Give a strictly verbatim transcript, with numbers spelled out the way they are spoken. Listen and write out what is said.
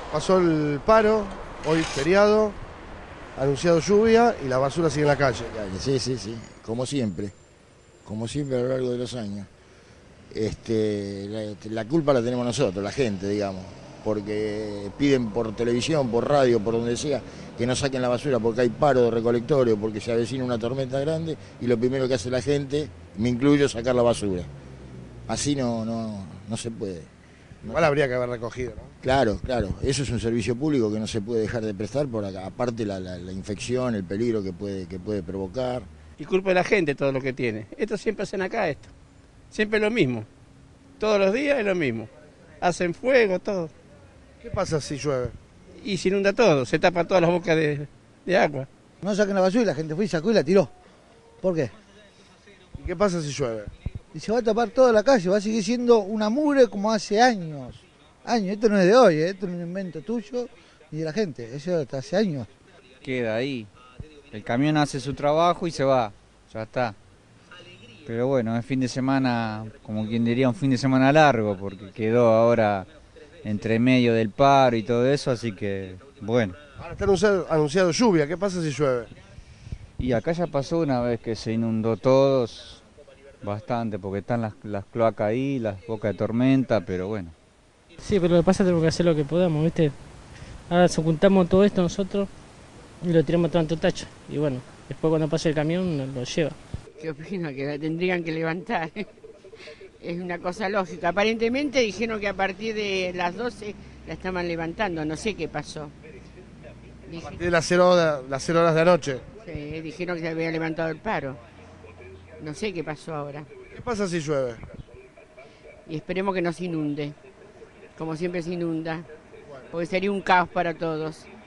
Pasó el paro, hoy feriado, anunciado lluvia y la basura sigue en la calle. Sí, sí, sí, como siempre, como siempre a lo largo de los años. Este, la, la culpa la tenemos nosotros, la gente, digamos, porque piden por televisión, por radio, por donde sea, que no saquen la basura porque hay paro de recolectorio, porque se avecina una tormenta grande y lo primero que hace la gente, me incluyo, es sacar la basura. Así no, no, no se puede. Igual habría que haber recogido, ¿no? Claro, claro, eso es un servicio público que no se puede dejar de prestar, por acá, aparte la, la, la infección, el peligro que puede, que puede provocar. Y culpa de la gente todo lo que tiene. Esto siempre hacen acá esto. Siempre es lo mismo. Todos los días es lo mismo. Hacen fuego, todo. ¿Qué pasa si llueve? Y se inunda todo, se tapa todas las bocas de, de agua. No saquen la basura y la gente fue y sacó y la tiró. ¿Por qué? ¿Y qué pasa si llueve? Y se va a tapar toda la calle, va a seguir siendo una mugre como hace años. Años, esto no es de hoy, ¿eh? Esto no es un invento tuyo ni de la gente, eso hasta hace años. Queda ahí, el camión hace su trabajo y se va, ya está. Pero bueno, es fin de semana, como quien diría, un fin de semana largo, porque quedó ahora entre medio del paro y todo eso, así que bueno. Ahora está anunciado, anunciado lluvia, ¿qué pasa si llueve? Y acá ya pasó una vez que se inundó todos, bastante, porque están las, las cloacas ahí, las bocas de tormenta, pero bueno. Sí, pero lo que pasa es que tenemos que hacer lo que podamos, ¿viste? Ahora juntamos todo esto nosotros y lo tiramos todo en tu tacho. Y bueno, después cuando pase el camión lo lleva. ¿Qué opino? Que la tendrían que levantar. Es una cosa lógica. Aparentemente dijeron que a partir de las doce la estaban levantando, no sé qué pasó. A partir de las cero horas, las cero horas de anoche. Sí, dijeron que se había levantado el paro. No sé qué pasó ahora. ¿Qué pasa si llueve? Y esperemos que no se inunde, como siempre se inunda, porque sería un caos para todos.